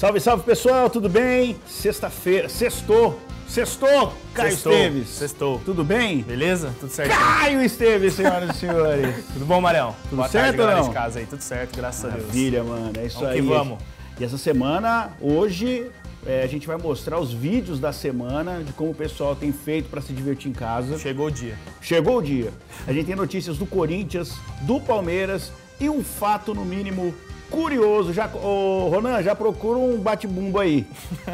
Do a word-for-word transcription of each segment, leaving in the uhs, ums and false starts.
Salve, salve pessoal, tudo bem? Sexta-feira, sextou, sextou, Caio Sextou, Esteves. sextou. Tudo bem? Beleza? Tudo certo? Caio Esteves, senhoras e senhores. Tudo bom, Marião? Tudo Boa certo tarde, galera ou não? de casa aí, tudo certo, graças a Deus. Maravilha, mano, é isso Vamos aí. que vamos. E essa semana, hoje, é, a gente vai mostrar os vídeos da semana, de como o pessoal tem feito para se divertir em casa. Chegou o dia. Chegou o dia. A gente tem notícias do Corinthians, do Palmeiras e um fato, no mínimo, curioso. Já, ô, Ronan, já procura um bate-bumbo aí.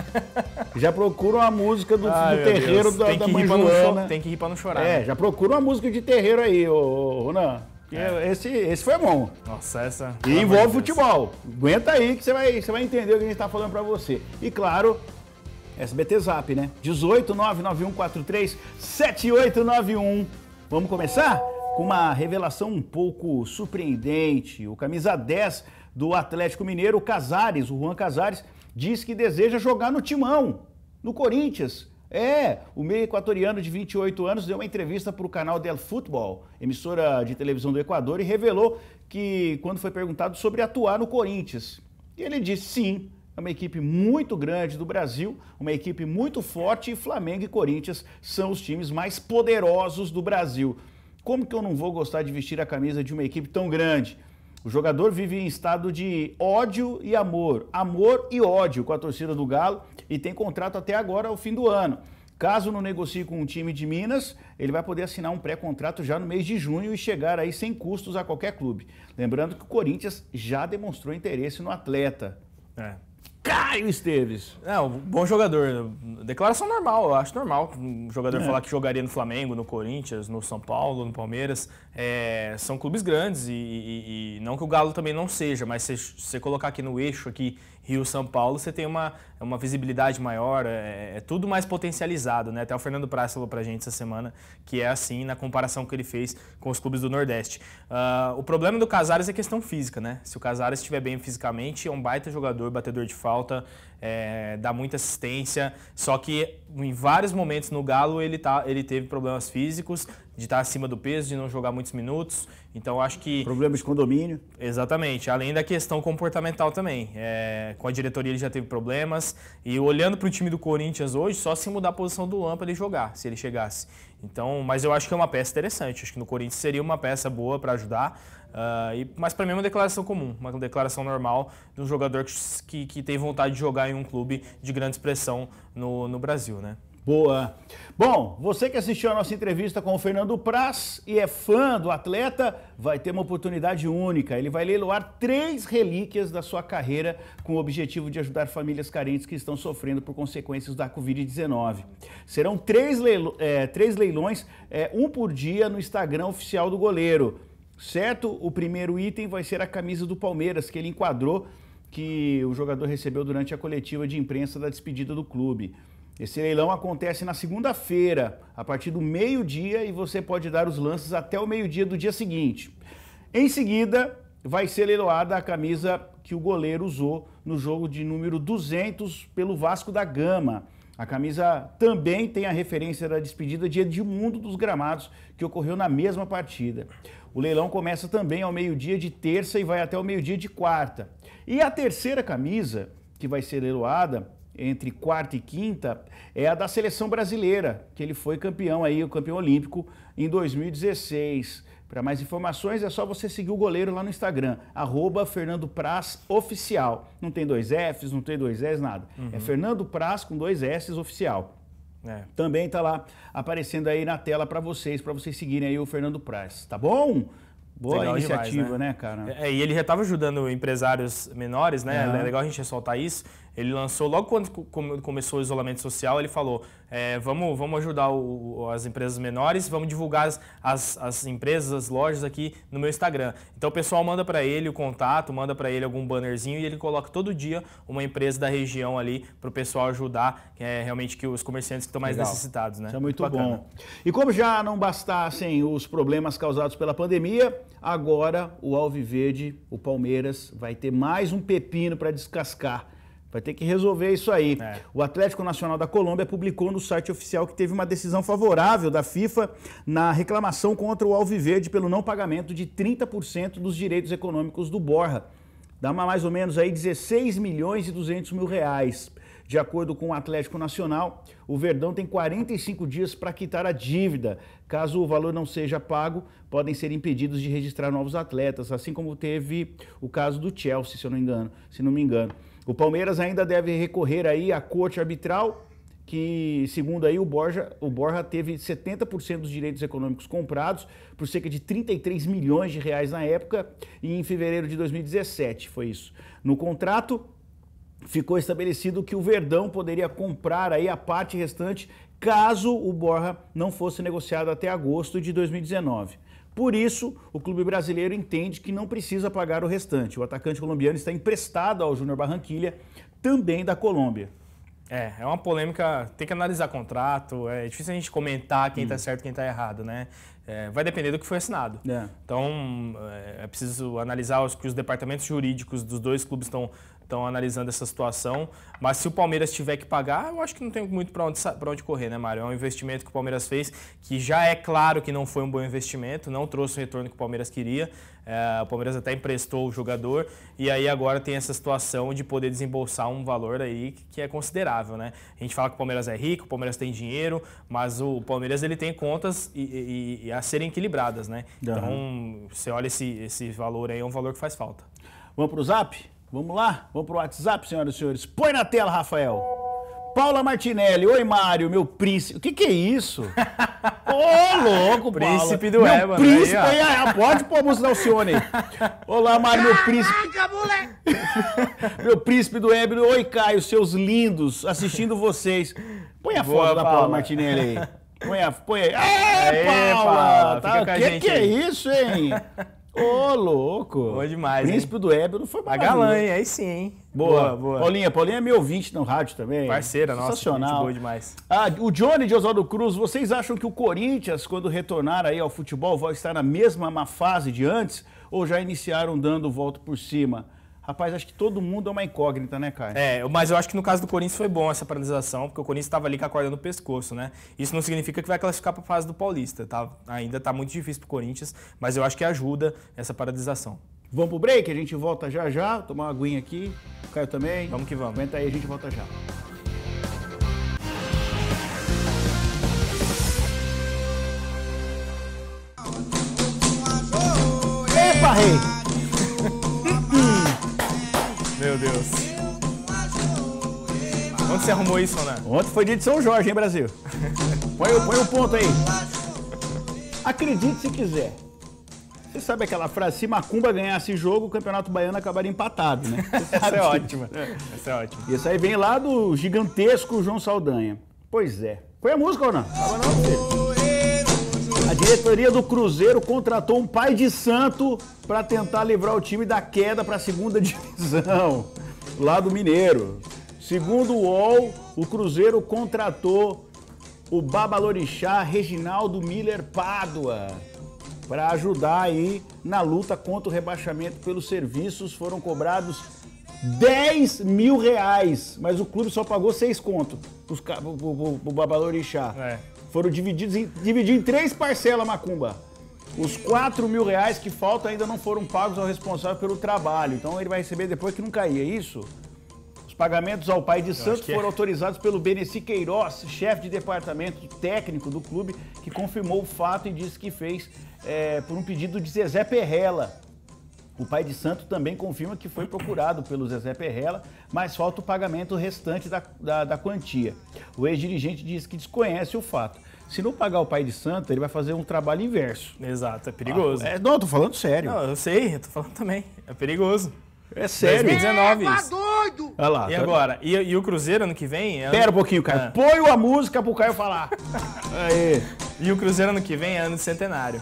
Já procura uma música do, Ai, do meu terreiro Deus. da, tem da que mãe rir pra não Joana. cho- Tem que rir pra não chorar. É, né? já procura uma música de terreiro aí, ô, Ronan. Que É. Esse, esse foi bom. Nossa, essa... E pelo amor envolve de Deus. futebol. Aguenta aí que você vai, você vai entender o que a gente tá falando pra você. E claro, S B T Zap, né? dezoito nove nove um quatro três sete oito nove um. Vamos começar com uma revelação um pouco surpreendente. O camisa dez do Atlético Mineiro, o Casares, o Juan Casares, diz que deseja jogar no Timão, no Corinthians. É, o meio equatoriano de vinte e oito anos deu uma entrevista para o canal Del Futebol, emissora de televisão do Equador, e revelou que, quando foi perguntado sobre atuar no Corinthians, ele disse sim, é uma equipe muito grande do Brasil, uma equipe muito forte, e Flamengo e Corinthians são os times mais poderosos do Brasil. Como que eu não vou gostar de vestir a camisa de uma equipe tão grande? O jogador vive em estado de ódio e amor, amor e ódio com a torcida do Galo e tem contrato até agora, ao fim do ano. Caso não negocie com um time de Minas, ele vai poder assinar um pré-contrato já no mês de junho e chegar aí sem custos a qualquer clube. Lembrando que o Corinthians já demonstrou interesse no atleta. É. Caio Esteves. É, um bom jogador. Declaração normal, eu acho normal. Um jogador É. falar que jogaria no Flamengo, no Corinthians, no São Paulo, no Palmeiras. É, são clubes grandes e, e- e não que o Galo também não seja, mas se você colocar aqui no eixo aqui Rio-São Paulo, você tem uma, uma visibilidade maior, é, é tudo mais potencializado, né? Até o Fernando Praz falou pra gente essa semana que é assim na comparação que ele fez com os clubes do Nordeste. Ah, o problema do Casares é questão física, né? Se o Casares estiver bem fisicamente, é um baita jogador, batedor de falta, é, dá muita assistência, só que em vários momentos no Galo ele, tá, ele teve problemas físicos, de estar acima do peso, de não jogar muitos minutos, então eu acho que... Problema de condomínio. Exatamente, além da questão comportamental também. É, com a diretoria ele já teve problemas, e olhando para o time do Corinthians hoje, só se mudar a posição do Luan para ele jogar, se ele chegasse. Então, mas eu acho que é uma peça interessante, acho que no Corinthians seria uma peça boa para ajudar, uh, e, mas para mim é uma declaração comum, uma declaração normal de um jogador que, que, que tem vontade de jogar em um clube de grande expressão no, no Brasil, né? Boa. Bom, você que assistiu a nossa entrevista com o Fernando Praz e é fã do atleta, vai ter uma oportunidade única. Ele vai leiloar três relíquias da sua carreira com o objetivo de ajudar famílias carentes que estão sofrendo por consequências da covid dezenove. Serão três, leilo, é, três leilões, é, um por dia no Instagram oficial do goleiro. Certo? O primeiro item vai ser a camisa do Palmeiras, que ele enquadrou, que o jogador recebeu durante a coletiva de imprensa da despedida do clube. Esse leilão acontece na segunda-feira, a partir do meio-dia, e você pode dar os lances até o meio-dia do dia seguinte. Em seguida, vai ser leiloada a camisa que o goleiro usou no jogo de número duzentos pelo Vasco da Gama. A camisa também tem a referência da despedida de Edmundo dos Gramados, que ocorreu na mesma partida. O leilão começa também ao meio-dia de terça e vai até o meio-dia de quarta. E a terceira camisa, que vai ser leiloada entre quarta e quinta, é a da seleção brasileira, que ele foi campeão aí, o campeão olímpico em dois mil e dezesseis. Para mais informações é só você seguir o goleiro lá no Instagram, arroba Fernando Praz Oficial. Não tem dois Fs, não tem dois S, nada. Uhum. É Fernando Praz com dois S oficial. É. Também está lá aparecendo aí na tela para vocês, para vocês seguirem aí o Fernando Praz, tá bom? Boa Legal iniciativa, demais, né? né, cara? É, e ele já estava ajudando empresários menores, né? Uhum. É legal a gente ressaltar isso. Ele lançou, logo quando começou o isolamento social, ele falou, é, vamos, vamos ajudar o, as empresas menores, vamos divulgar as, as, as empresas, as lojas aqui no meu Instagram. Então o pessoal manda para ele o contato, manda para ele algum bannerzinho e ele coloca todo dia uma empresa da região ali para o pessoal ajudar, que é realmente que os comerciantes que estão mais Legal. necessitados, né? Isso é muito Bacana. bom. E como já não bastassem os problemas causados pela pandemia, agora o Alviverde, o Palmeiras, vai ter mais um pepino para descascar. Vai ter que resolver isso aí. É. O Atlético Nacional da Colômbia publicou no site oficial que teve uma decisão favorável da FIFA na reclamação contra o Alviverde pelo não pagamento de trinta por cento dos direitos econômicos do Borja. Dá mais ou menos aí dezesseis milhões e duzentos mil reais. De acordo com o Atlético Nacional, o Verdão tem quarenta e cinco dias para quitar a dívida. Caso o valor não seja pago, podem ser impedidos de registrar novos atletas, assim como teve o caso do Chelsea, se eu não engano, se não me engano. O Palmeiras ainda deve recorrer aí à corte arbitral, que, segundo aí o Borja, o Borja teve setenta por cento dos direitos econômicos comprados por cerca de trinta e três milhões de reais na época, e em fevereiro de dois mil e dezessete foi isso. No contrato, ficou estabelecido que o Verdão poderia comprar aí a parte restante caso o Borja não fosse negociado até agosto de dois mil e dezenove. Por isso, o clube brasileiro entende que não precisa pagar o restante. O atacante colombiano está emprestado ao Júnior Barranquilla, também da Colômbia. É, é uma polêmica, tem que analisar contrato, é difícil a gente comentar quem está hum. certo e quem está errado, né? É, vai depender do que foi assinado. É. Então, é, é preciso analisar os que os departamentos jurídicos dos dois clubes estão estão analisando essa situação, mas se o Palmeiras tiver que pagar, eu acho que não tem muito para onde, para onde correr, né, Mário? É um investimento que o Palmeiras fez, que já é claro que não foi um bom investimento, não trouxe o retorno que o Palmeiras queria, é, o Palmeiras até emprestou o jogador, e aí agora tem essa situação de poder desembolsar um valor aí que é considerável, né? A gente fala que o Palmeiras é rico, o Palmeiras tem dinheiro, mas o Palmeiras ele tem contas e, e, e a serem equilibradas, né? Uhum. Então, você olha esse, esse valor aí, é um valor que faz falta. Vamos pro Zap? Vamos lá? Vamos pro WhatsApp, senhoras e senhores. Põe na tela, Rafael. Paula Martinelli. Oi, Mário, meu príncipe. O que que é isso? Ô, oh, louco, Príncipe Paula. do Meu Ébano. Príncipe, aí, aí, pode pôr a música da Alcione aí. Olá, Mário, meu príncipe. Caraca, moleque! Meu príncipe do Ébano. Oi, Caio, seus lindos, assistindo vocês. Põe a Boa, foto da Paula Paula. Martinelli aí. Põe a... Põe aí. Aê, Aê, Paula, Paula. fica Tá, com a que gente que é aí. isso, hein? Ô, louco. Boa demais, Príncipe hein? do Ébano foi A maravilhoso. galã, hein? Aí sim, hein? Boa, boa. boa. Paulinha, Paulinha é meu ouvinte no rádio também. Parceira, nossa, sensacional. gente boa demais. Ah, o Johnny de Oswaldo Cruz, vocês acham que o Corinthians, quando retornar aí ao futebol, vai estar na mesma má fase de antes? Ou já iniciaram dando volta por cima? Rapaz, acho que todo mundo é uma incógnita, né, Caio? É, mas eu acho que no caso do Corinthians foi bom essa paralisação, porque o Corinthians estava ali com a corda no pescoço, né? Isso não significa que vai classificar para a fase do Paulista, tá? Ainda está muito difícil para o Corinthians, mas eu acho que ajuda essa paralisação. Vamos pro break? A gente volta já já. Tomar uma aguinha aqui. O Caio também. Vamos que vamos. Aguenta aí, a gente volta já. Epa, rei! Meu Deus. Onde você arrumou isso, Ronan? Ontem foi dia de São Jorge, hein, Brasil? Põe, o- põe o ponto aí. Acredite se quiser. Você sabe aquela frase, se Macumba ganhasse jogo, o Campeonato Baiano acabaria empatado, né? Você Essa sabe é disso. ótima. Essa é ótima. Isso aí vem lá do gigantesco João Saldanha. Pois é. Foi a música ou não? Tava não, filho. A diretoria do Cruzeiro contratou um pai de santo para tentar livrar o time da queda para a segunda divisão, lá do Mineiro. Segundo o U O L, o Cruzeiro contratou o babalorixá Reginaldo Miller Pádua para ajudar aí na luta contra o rebaixamento. Pelos serviços foram cobrados dez mil reais, mas o clube só pagou seis conto pros ca- pro, pro, pro, pro babalorixá. É. Foram divididos em, divididos em três parcelas, Macumba. Os quatro mil reais que faltam ainda não foram pagos ao responsável pelo trabalho. Então ele vai receber depois que não cair, é isso? Os pagamentos ao pai de santo que é. foram autorizados pelo Beneci Queiroz, chefe de departamento técnico do clube, que confirmou o fato e disse que fez é, por um pedido de Zezé Perrella. O pai de santo também confirma que foi procurado pelo Zezé Perrella, mas falta o pagamento restante da, da, da quantia. O ex-dirigente diz que desconhece o fato. Se não pagar o pai de santo, ele vai fazer um trabalho inverso. Exato, é perigoso. Ah, é, não, eu tô falando sério. Não, eu sei, eu tô falando também. É perigoso. É sério. dois mil e dezenove Tá isso. doido! Olha lá. E tá- agora? E, e o Cruzeiro ano que vem? É Pera um ano... pouquinho, Caio. Ah. Põe a música pro Caio falar. Aí. E o Cruzeiro ano que vem é ano de centenário.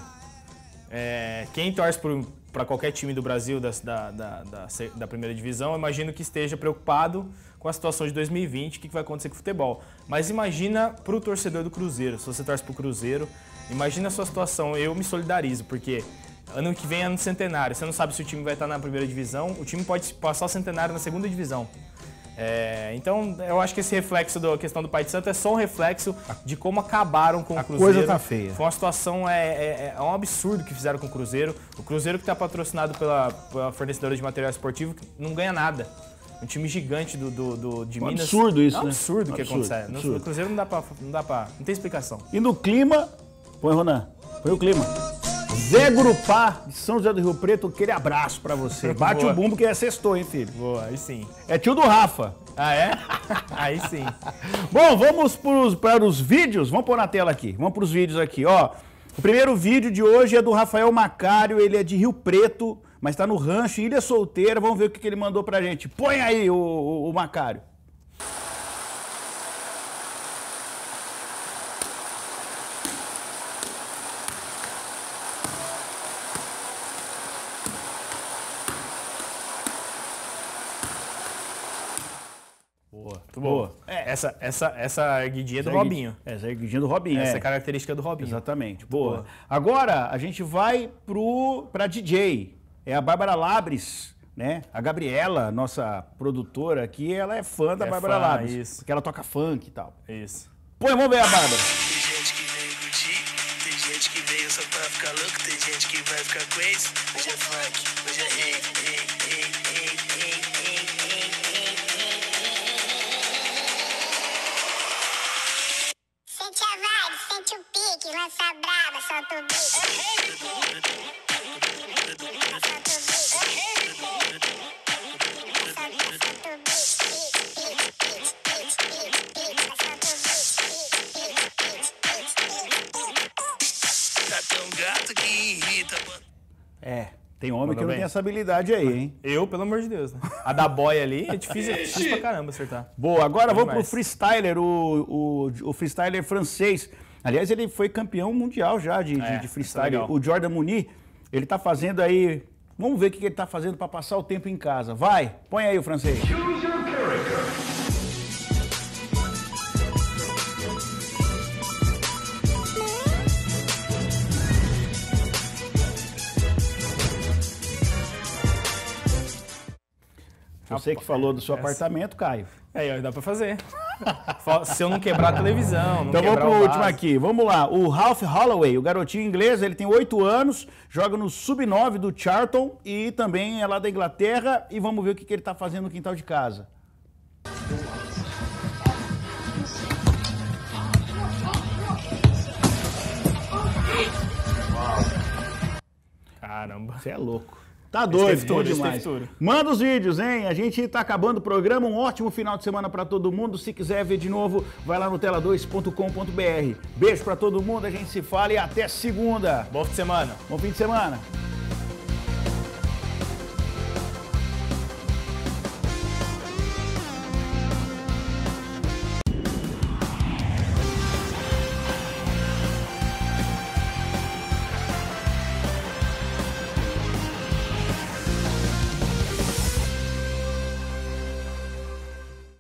É, quem torce para qualquer time do Brasil da, da, da, da, da primeira divisão, eu imagino que esteja preocupado com a situação de dois mil e vinte, o que, que vai acontecer com o futebol. Mas imagina para o torcedor do Cruzeiro, se você torce para o Cruzeiro, imagina a sua situação, eu me solidarizo, porque ano que vem é ano de centenário, você não sabe se o time vai estar na primeira divisão, o time pode passar o centenário na segunda divisão. É, então, eu acho que esse reflexo da questão do Pai de Santo é só um reflexo de como acabaram com o Cruzeiro. A coisa tá feia. Foi uma situação, é, é, é um absurdo que fizeram com o Cruzeiro. O Cruzeiro que está patrocinado pela, pela fornecedora de material esportivo não ganha nada. Um time gigante do, do, do, de um Minas. Absurdo isso, é um né? absurdo o que absurdo, acontece. No, absurdo. no Cruzeiro não dá pra, não dá pra... Não tem explicação. E no clima, põe, Ronan, põe o clima. Zé Grupá, de São José do Rio Preto, aquele abraço pra você. Bate Boa. o bumbo que é sextou, hein, filho? Boa, aí sim. É tio do Rafa. Ah, é? Aí sim. Bom, vamos pros, para os vídeos. Vamos pôr na tela aqui. Vamos para os vídeos aqui, ó. O primeiro vídeo de hoje é do Rafael Macário, ele é de Rio Preto, mas está no rancho, Ilha Solteira. Vamos ver o que, que ele mandou pra gente. Põe aí o, o, o Macário. Boa, Muito boa. É. Essa, essa, essa erguidinha é do Robinho. Essa erguidinha do Robinho, Essa é. é a característica do Robinho. Exatamente, boa. boa. Agora a gente vai pro, pra D J. É a Bárbara Labres, né? A Gabriela, nossa produtora aqui, ela é fã da É Bárbara fã, Labres. isso. Porque ela toca funk e tal. Isso. Põe, vamos ver a Bárbara. Tem gente que veio curtir, tem gente que veio só pra ficar louco, tem gente que vai ficar crazy. Hoje é funk, hoje é rei, rei, rei, rei, rei, rei, rei, rei. Sente a vibe, sente o pique, lança a braba, solta o beat. Solta o beat. Tá tão gato que irrita. É, tem homem Mandou que não bem. tem essa habilidade aí, hein? Eu, pelo amor de Deus, né? A da boia ali é difícil, é difícil pra caramba acertar. Boa, agora vamos pro demais. freestyler, o, o, o freestyler francês. Aliás, ele foi campeão mundial já de, de- É, de isso é freestyle. legal. O Jordan Munir, ele tá fazendo aí... Vamos ver o que que ele tá fazendo para passar o tempo em casa. Vai, põe aí o francês. Você que falou do seu essa- apartamento, Caio. Aí, ó, dá pra fazer. Se eu não quebrar a televisão, não Então vamos quebrar pro o último vaso. aqui. Vamos lá. O Ralph Holloway, o garotinho inglês, ele tem oito anos, joga no sub nove do Charlton e também é lá da Inglaterra. E vamos ver o que que ele tá fazendo no quintal de casa. Caramba. Você é louco. Tá doido, teve tudo, bom esse demais. teve tudo. Manda os vídeos, hein? A gente tá acabando o programa. Um ótimo final de semana pra todo mundo. Se quiser ver de novo, vai lá no tela dois ponto com ponto br. Beijo pra todo mundo, a gente se fala e até segunda. Bom fim de semana. Bom fim de semana.